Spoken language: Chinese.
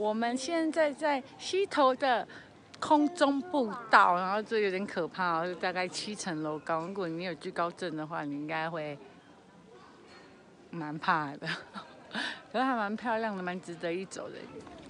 我们现在在溪头的空中步道，然后这有点可怕哦，大概7层楼高。如果你有惧高症的话，你应该会蛮怕的。可是还蛮漂亮的，蛮值得一走的。